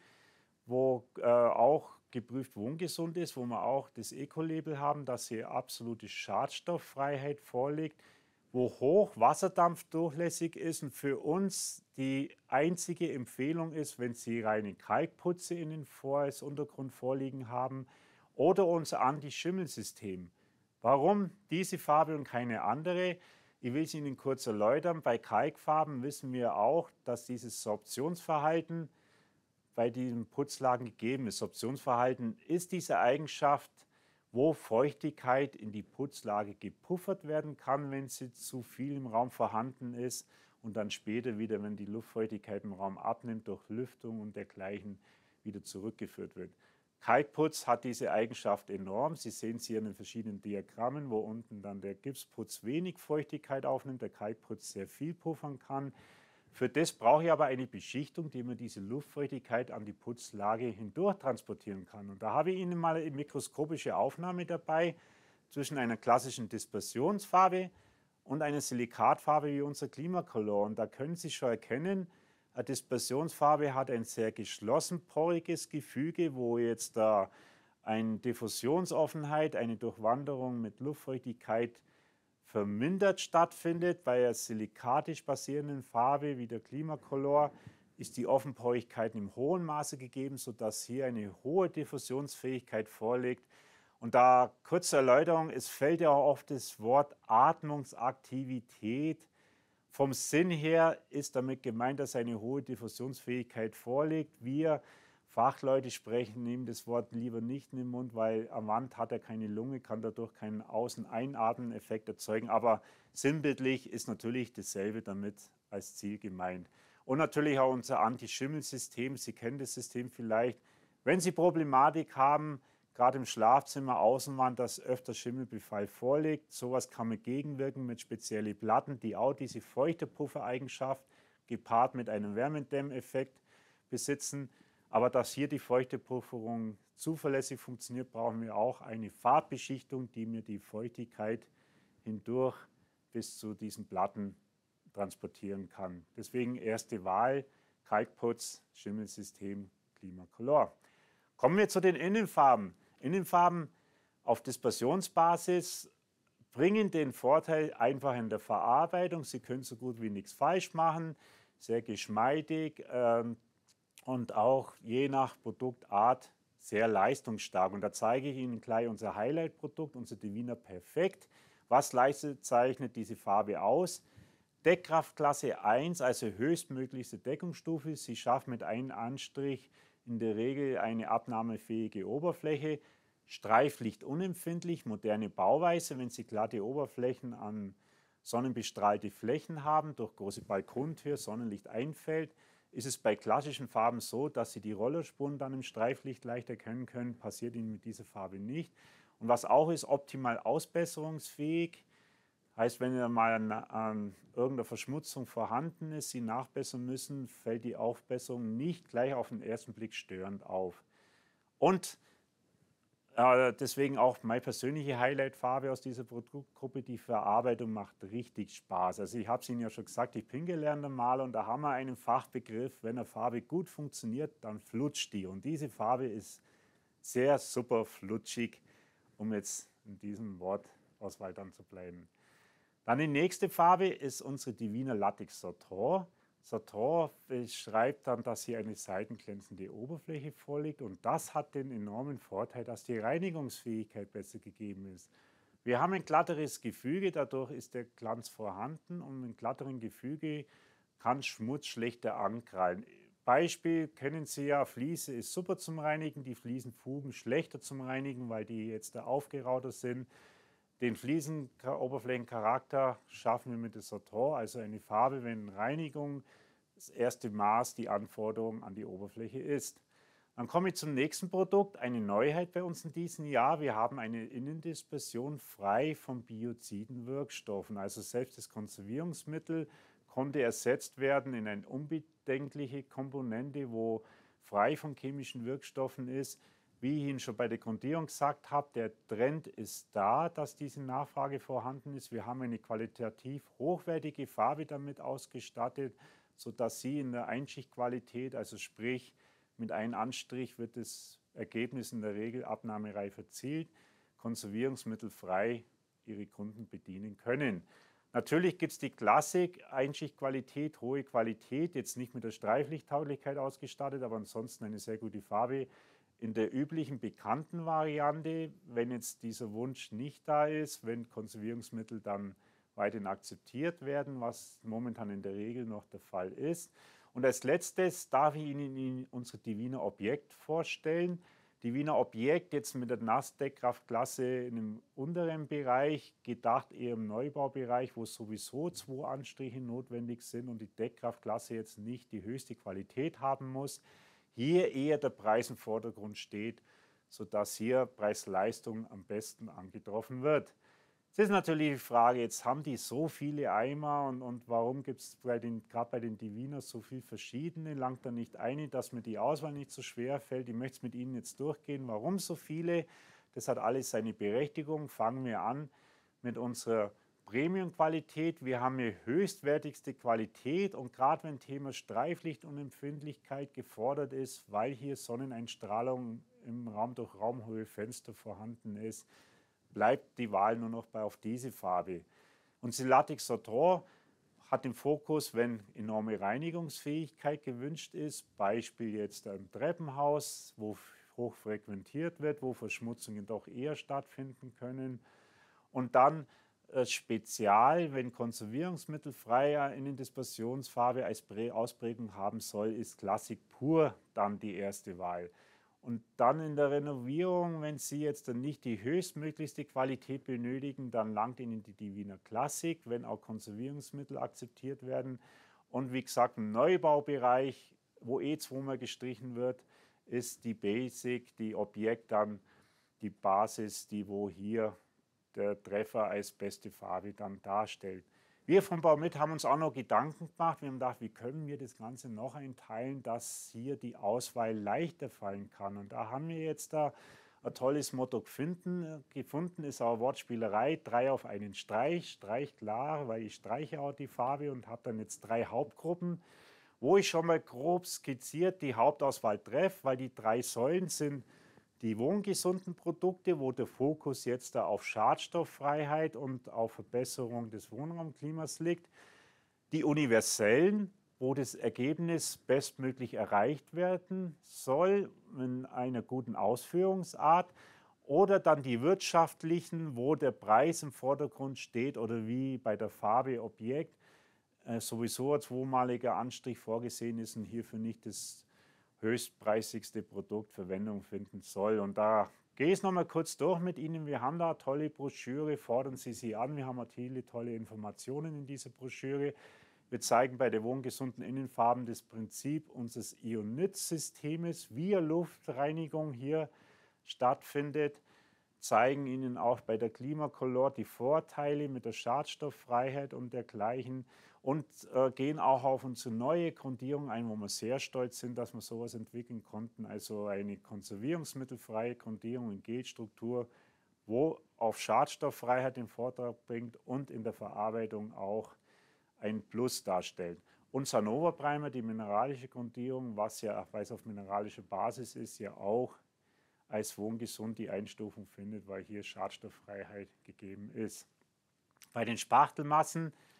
wo äh, auch geprüft wohngesund ist, wo wir auch das Eco-Label haben, dass sie absolute Schadstofffreiheit vorliegt, wo hoch wasserdampfdurchlässig ist und für uns die einzige Empfehlung ist, wenn Sie reine Kalkputze in den Vor- als Untergrund vorliegen haben oder unser Anti-Schimmel-System. Warum diese Farbe und keine andere? Ich will es Ihnen kurz erläutern. Bei Kalkfarben wissen wir auch, dass dieses Sorptionsverhalten bei diesen Putzlagen gegeben ist. Sorptionsverhalten ist diese Eigenschaft, wo Feuchtigkeit in die Putzlage gepuffert werden kann, wenn sie zu viel im Raum vorhanden ist, und dann später wieder, wenn die Luftfeuchtigkeit im Raum abnimmt, durch Lüftung und dergleichen wieder zurückgeführt wird. Kalkputz hat diese Eigenschaft enorm. Sie sehen es hier in den verschiedenen Diagrammen, wo unten dann der Gipsputz wenig Feuchtigkeit aufnimmt, der Kalkputz sehr viel puffern kann. Für das brauche ich aber eine Beschichtung, die mir diese Luftfeuchtigkeit an die Putzlage hindurch transportieren kann. Und da habe ich Ihnen mal eine mikroskopische Aufnahme dabei zwischen einer klassischen Dispersionsfarbe und einer Silikatfarbe wie unser Climacolor. Und da können Sie schon erkennen, eine Dispersionsfarbe hat ein sehr geschlossen poriges Gefüge, wo jetzt da eine Diffusionsoffenheit, eine Durchwanderung mit Luftfeuchtigkeit vermindert stattfindet. Bei der silikatisch basierenden Farbe wie der Climacolor ist die Offenporigkeit im hohen Maße gegeben, sodass hier eine hohe Diffusionsfähigkeit vorliegt. Und da kurze Erläuterung, es fällt ja auch oft das Wort Atmungsaktivität. Vom Sinn her ist damit gemeint, dass eine hohe Diffusionsfähigkeit vorliegt. Wir Fachleute sprechen, nehmen das Wort lieber nicht in den Mund, weil am Wand hat er keine Lunge, kann dadurch keinen Außen-Einatmen-Effekt erzeugen. Aber sinnbildlich ist natürlich dasselbe damit als Ziel gemeint. Und natürlich auch unser Anti-Schimmel-System. Sie kennen das System vielleicht. Wenn Sie Problematik haben, gerade im Schlafzimmer, Außenwand, dass öfter Schimmelbefall vorliegt, sowas kann man gegenwirken mit speziellen Platten, die auch diese feuchte Puffereigenschaft gepaart mit einem Wärmedämmeffekt besitzen. Aber dass hier die feuchte Pufferung zuverlässig funktioniert, brauchen wir auch eine Farbbeschichtung, die mir die Feuchtigkeit hindurch bis zu diesen Platten transportieren kann. Deswegen erste Wahl, Kalkputz, Schimmelsystem, Climacolor. Kommen wir zu den Innenfarben. Innenfarben auf Dispersionsbasis bringen den Vorteil einfach in der Verarbeitung. Sie können so gut wie nichts falsch machen, sehr geschmeidig, ähm, und auch je nach Produktart sehr leistungsstark. Und da zeige ich Ihnen gleich unser Highlight-Produkt, unser Divina Perfekt. Was leistet, zeichnet diese Farbe aus? Deckkraftklasse eins, also höchstmöglichste Deckungsstufe. Sie schafft mit einem Anstrich in der Regel eine abnahmefähige Oberfläche. Streiflichtunempfindlich, moderne Bauweise, wenn Sie glatte Oberflächen an sonnenbestrahlte Flächen haben, durch große Balkontür Sonnenlicht einfällt, ist es bei klassischen Farben so, dass Sie die Rollerspuren dann im Streiflicht leicht erkennen können. Passiert Ihnen mit dieser Farbe nicht. Und was auch ist, optimal ausbesserungsfähig. Heißt, wenn ihr mal an, an irgendeiner Verschmutzung vorhanden ist, Sie nachbessern müssen, fällt die Aufbesserung nicht gleich auf den ersten Blick störend auf. Und äh, deswegen auch meine persönliche Highlight-Farbe aus dieser Produktgruppe. Die Verarbeitung macht richtig Spaß. Also ich habe es Ihnen ja schon gesagt, ich bin gelernter Maler und da haben wir einen Fachbegriff, wenn eine Farbe gut funktioniert, dann flutscht die. Und diese Farbe ist sehr super flutschig, um jetzt in diesem Wortauswahl dann zu bleiben. Dann die nächste Farbe ist unsere Divina Latex Satin. Sartor beschreibt dann, dass hier eine seitenglänzende Oberfläche vorliegt und das hat den enormen Vorteil, dass die Reinigungsfähigkeit besser gegeben ist. Wir haben ein glatteres Gefüge, dadurch ist der Glanz vorhanden und mit glatteren Gefüge kann Schmutz schlechter ankrallen. Beispiel kennen Sie ja, Fliese ist super zum Reinigen, die Fliesenfugen schlechter zum Reinigen, weil die jetzt da aufgerauter sind. Den Fliesenoberflächencharakter schaffen wir mit der Sartor, also eine Farbe, wenn Reinigung das erste Maß die Anforderung an die Oberfläche ist. Dann komme ich zum nächsten Produkt, eine Neuheit bei uns in diesem Jahr. Wir haben eine Innendispersion frei von bioziden Wirkstoffen. Also selbst das Konservierungsmittel konnte ersetzt werden in eine unbedenkliche Komponente, wo frei von chemischen Wirkstoffen ist. Wie ich Ihnen schon bei der Grundierung gesagt habe, der Trend ist da, dass diese Nachfrage vorhanden ist. Wir haben eine qualitativ hochwertige Farbe damit ausgestattet, sodass Sie in der Einschichtqualität, also sprich mit einem Anstrich wird das Ergebnis in der Regel abnahmereif erzielt, konservierungsmittelfrei Ihre Kunden bedienen können. Natürlich gibt es die Klassik, Einschichtqualität, hohe Qualität, jetzt nicht mit der Streiflichttauglichkeit ausgestattet, aber ansonsten eine sehr gute Farbe. In der üblichen bekannten Variante, wenn jetzt dieser Wunsch nicht da ist, wenn Konservierungsmittel dann weiterhin akzeptiert werden, was momentan in der Regel noch der Fall ist. Und als letztes darf ich Ihnen unsere Divina Objekt vorstellen. Divina Objekt jetzt mit der Nassdeckkraftklasse in einem unteren Bereich, gedacht eher im Neubaubereich, wo sowieso zwei Anstriche notwendig sind und die Deckkraftklasse jetzt nicht die höchste Qualität haben muss. Hier eher der Preis im Vordergrund steht, sodass hier Preis-Leistung am besten angetroffen wird. Es ist natürlich die Frage, jetzt haben die so viele Eimer und, und warum gibt es gerade bei den Divinas so viele verschiedene? Langt da nicht ein, dass mir die Auswahl nicht so schwer fällt? Ich möchte es mit Ihnen jetzt durchgehen. Warum so viele? Das hat alles seine Berechtigung. Fangen wir an mit unserer Premium-Qualität. Wir haben hier höchstwertigste Qualität und gerade wenn Thema Streiflicht und Empfindlichkeit gefordert ist, weil hier Sonneneinstrahlung im Raum durch raumhohe Fenster vorhanden ist, bleibt die Wahl nur noch bei auf diese Farbe. Unsere Latex Sartor hat den Fokus, wenn enorme Reinigungsfähigkeit gewünscht ist, Beispiel jetzt ein Treppenhaus, wo hoch frequentiert wird, wo Verschmutzungen doch eher stattfinden können. Und dann äh, Spezial, wenn konservierungsmittelfreie Innendispersionsfarbe als Ausprägung haben soll, ist Klassik pur dann die erste Wahl. Und dann in der Renovierung, wenn Sie jetzt dann nicht die höchstmöglichste Qualität benötigen, dann langt Ihnen die Divina Classic, wenn auch Konservierungsmittel akzeptiert werden. Und wie gesagt, im Neubaubereich, wo eh zweimal gestrichen wird, ist die Basic, die Objekt dann die Basis, die wo hier der Treffer als beste Farbe dann darstellt. Wir von Baumit haben uns auch noch Gedanken gemacht. Wir haben gedacht, wie können wir das Ganze noch einteilen, dass hier die Auswahl leichter fallen kann. Und da haben wir jetzt da ein tolles Motto gefunden. Gefunden ist auch Wortspielerei, drei auf einen Streich. Streich klar, weil ich streiche auch die Farbe und habe dann jetzt drei Hauptgruppen, wo ich schon mal grob skizziert die Hauptauswahl treffe, weil die drei Säulen sind die wohngesunden Produkte, wo der Fokus jetzt da auf Schadstofffreiheit und auf Verbesserung des Wohnraumklimas liegt. Die universellen, wo das Ergebnis bestmöglich erreicht werden soll in einer guten Ausführungsart. Oder dann die wirtschaftlichen, wo der Preis im Vordergrund steht oder wie bei der Farbe Objekt äh, sowieso ein zweimaliger Anstrich vorgesehen ist und hierfür nicht das höchstpreisigste Produkt Verwendung finden soll. Und da gehe ich es nochmal kurz durch mit Ihnen. Wir haben da eine tolle Broschüre, fordern Sie sie an. Wir haben auch viele tolle Informationen in dieser Broschüre. Wir zeigen bei der wohngesunden Innenfarben das Prinzip unseres Ionit-Systems, wie Luftreinigung hier stattfindet, zeigen Ihnen auch bei der Klimacolor die Vorteile mit der Schadstofffreiheit und dergleichen und äh, gehen auch auf unsere neue Grundierung ein, wo wir sehr stolz sind, dass wir sowas entwickeln konnten, also eine konservierungsmittelfreie Grundierung in Gelstruktur, wo auf Schadstofffreiheit den Vortrag bringt und in der Verarbeitung auch ein Plus darstellt. Und Sanova Primer, die mineralische Grundierung, was ja, weil es auf mineralischer Basis ist, ja auch als wohngesund die Einstufung findet, weil hier Schadstofffreiheit gegeben ist. Bei den Spachtelmassen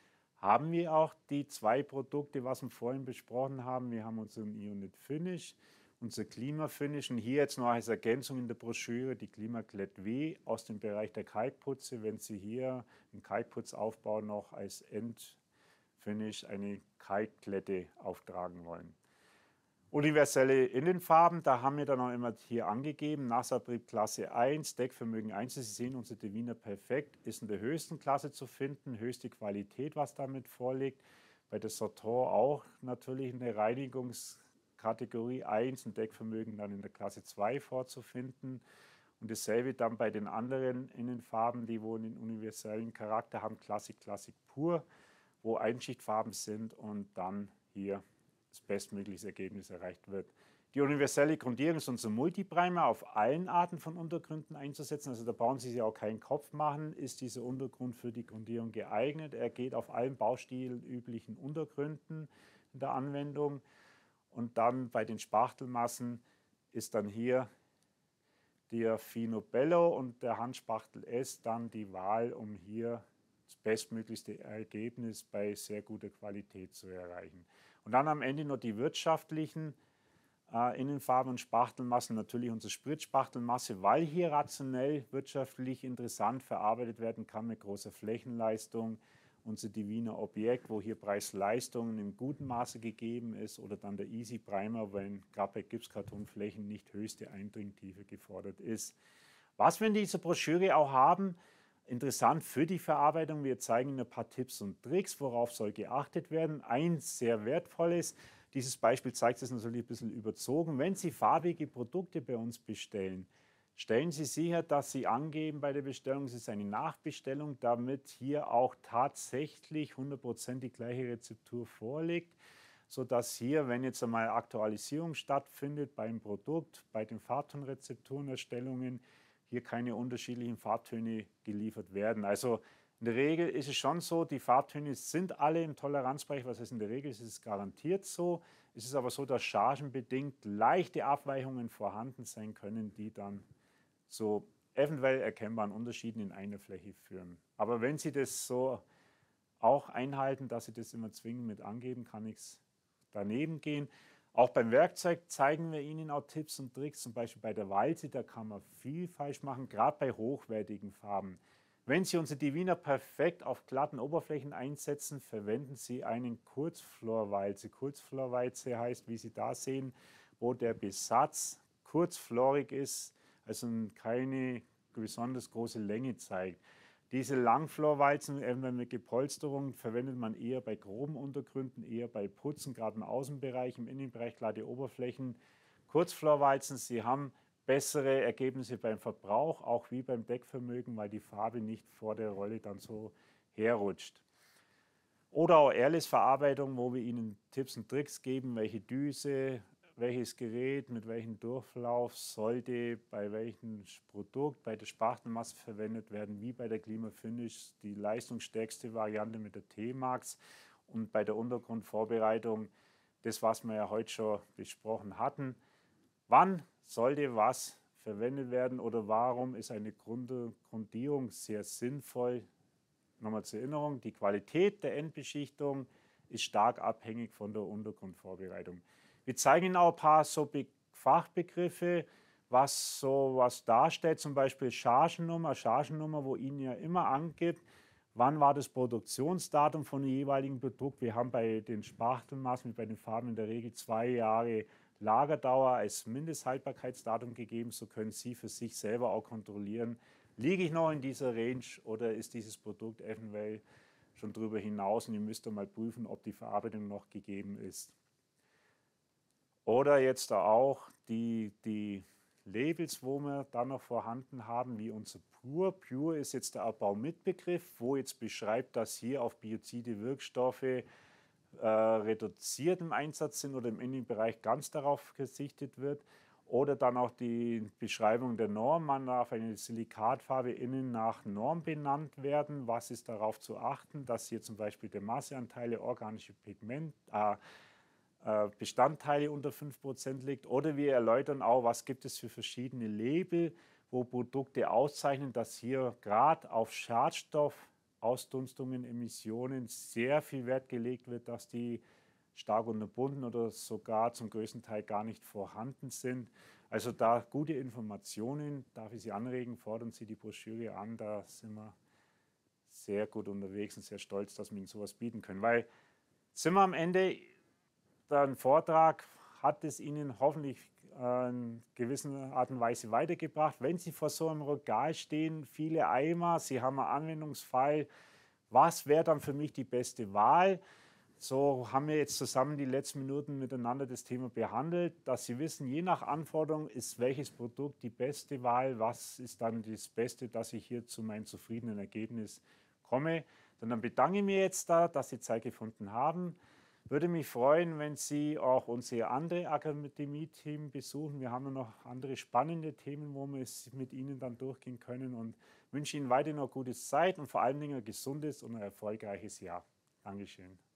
haben wir auch die zwei Produkte, was wir vorhin besprochen haben. Wir haben unseren Ionit Finish, unser Klima-Finish und hier jetzt noch als Ergänzung in der Broschüre die Klimaklett W aus dem Bereich der Kalkputze, wenn Sie hier einen Kalkputzaufbau noch als Endfinish eine Kalkklette auftragen wollen. Universelle Innenfarben, da haben wir dann auch immer hier angegeben, Nassabrieb Klasse eins, Deckvermögen eins. Sie sehen, unser Divina Perfekt ist in der höchsten Klasse zu finden, höchste Qualität, was damit vorliegt. Bei der Sartor auch natürlich eine Reinigungskategorie eins, ein Deckvermögen dann in der Klasse zwei vorzufinden. Und dasselbe dann bei den anderen Innenfarben, die wohl einen universellen Charakter haben, Klassik, Klassik pur, wo Einschichtfarben sind und dann hier das bestmögliche Ergebnis erreicht wird. Die universelle Grundierung ist unser Multiprimer auf allen Arten von Untergründen einzusetzen. Also da brauchen Sie sich auch keinen Kopf machen, ist dieser Untergrund für die Grundierung geeignet. Er geht auf allen baustilüblichen Untergründen in der Anwendung. Und dann bei den Spachtelmassen ist dann hier der Fino Bello und der Handspachtel S dann die Wahl, um hier das bestmöglichste Ergebnis bei sehr guter Qualität zu erreichen. Und dann am Ende noch die wirtschaftlichen äh, Innenfarben und Spachtelmassen, natürlich unsere Spritzspachtelmasse, weil hier rationell wirtschaftlich interessant verarbeitet werden kann mit großer Flächenleistung. Unser Divina Objekt, wo hier Preis-Leistung in gutem Maße gegeben ist, oder dann der Easy Primer, wenn gerade bei Gipskartonflächen nicht höchste Eindringtiefe gefordert ist. Was wir in dieser Broschüre auch haben, interessant für die Verarbeitung, wir zeigen Ihnen ein paar Tipps und Tricks, worauf soll geachtet werden. Ein sehr wertvolles, dieses Beispiel zeigt es natürlich ein bisschen überzogen, wenn Sie farbige Produkte bei uns bestellen, stellen Sie sicher, dass Sie angeben bei der Bestellung, es ist eine Nachbestellung, damit hier auch tatsächlich hundert Prozent die gleiche Rezeptur vorliegt, sodass hier, wenn jetzt einmal Aktualisierung stattfindet beim Produkt, bei den Farbtonrezepturenerstellungen, hier keine unterschiedlichen Farbtöne geliefert werden. Also in der Regel ist es schon so, die Farbtöne sind alle im Toleranzbereich, was heißt in der Regel, ist es garantiert so. Es ist aber so, dass chargenbedingt leichte Abweichungen vorhanden sein können, die dann zu eventuell erkennbaren Unterschieden in einer Fläche führen. Aber wenn Sie das so auch einhalten, dass Sie das immer zwingend mit angeben, kann nichts daneben gehen. Auch beim Werkzeug zeigen wir Ihnen auch Tipps und Tricks, zum Beispiel bei der Walze, da kann man viel falsch machen, gerade bei hochwertigen Farben. Wenn Sie unser Divina Perfekt auf glatten Oberflächen einsetzen, verwenden Sie einen Kurzflorwalze. Kurzflorwalze heißt, wie Sie da sehen, wo der Besatz kurzflorig ist, also keine besonders große Länge zeigt. Diese Langflorwalzen, eventuell mit Gepolsterung, verwendet man eher bei groben Untergründen, eher bei Putzen, gerade im Außenbereich, im Innenbereich glatte Oberflächen. Kurzflorwalzen, sie haben bessere Ergebnisse beim Verbrauch, auch wie beim Deckvermögen, weil die Farbe nicht vor der Rolle dann so herrutscht. Oder auch Airless-Verarbeitung, wo wir Ihnen Tipps und Tricks geben, welche Düse, welches Gerät mit welchem Durchlauf sollte bei welchem Produkt bei der Spachtelmasse verwendet werden, wie bei der Klima-Finish, die leistungsstärkste Variante mit der T-Max, und bei der Untergrundvorbereitung das, was wir ja heute schon besprochen hatten. Wann sollte was verwendet werden oder warum ist eine Grundierung sehr sinnvoll? Nochmal zur Erinnerung, die Qualität der Endbeschichtung ist stark abhängig von der Untergrundvorbereitung. Wir zeigen Ihnen auch ein paar so Fachbegriffe, was so was darstellt, zum Beispiel Chargennummer, Chargennummer, wo Ihnen ja immer angibt, wann war das Produktionsdatum von dem jeweiligen Produkt. Wir haben bei den Spachtelmaßen, wie bei den Farben in der Regel zwei Jahre Lagerdauer als Mindesthaltbarkeitsdatum gegeben. So können Sie für sich selber auch kontrollieren, liege ich noch in dieser Range oder ist dieses Produkt eventuell schon darüber hinaus, und ihr müsst mal prüfen, ob die Verarbeitung noch gegeben ist. Oder jetzt da auch die, die Labels, wo wir dann noch vorhanden haben, wie unser Pure. Pure ist jetzt der Abbaumitbegriff, wo jetzt beschreibt, dass hier auf biozide Wirkstoffe äh, reduziert im Einsatz sind oder im Innenbereich ganz darauf gesichtet wird. Oder dann auch die Beschreibung der Norm. Man darf eine Silikatfarbe innen nach Norm benannt werden. Was ist darauf zu achten, dass hier zum Beispiel der Masseanteile organische Pigment, äh, Bestandteile unter fünf Prozent liegt. Oder wir erläutern auch, was gibt es für verschiedene Label, wo Produkte auszeichnen, dass hier gerade auf Schadstoff Ausdunstungen, Emissionen sehr viel Wert gelegt wird, dass die stark unterbunden oder sogar zum größten Teil gar nicht vorhanden sind. Also da gute Informationen, darf ich Sie anregen, fordern Sie die Broschüre an, da sind wir sehr gut unterwegs und sehr stolz, dass wir Ihnen sowas bieten können. Weil sind wir am Ende, der Vortrag hat es Ihnen hoffentlich in gewisser Art und Weise weitergebracht. Wenn Sie vor so einem Regal stehen, viele Eimer, Sie haben einen Anwendungsfall, was wäre dann für mich die beste Wahl? So haben wir jetzt zusammen die letzten Minuten miteinander das Thema behandelt, dass Sie wissen, je nach Anforderung ist welches Produkt die beste Wahl, was ist dann das Beste, dass ich hier zu meinem zufriedenen Ergebnis komme. Und dann bedanke ich mich jetzt da, dass Sie Zeit gefunden haben. Würde mich freuen, wenn Sie auch unsere andere Akademie-Team besuchen. Wir haben ja noch andere spannende Themen, wo wir es mit Ihnen dann durchgehen können, und wünsche Ihnen weiterhin noch gute Zeit und vor allen Dingen ein gesundes und ein erfolgreiches Jahr. Dankeschön.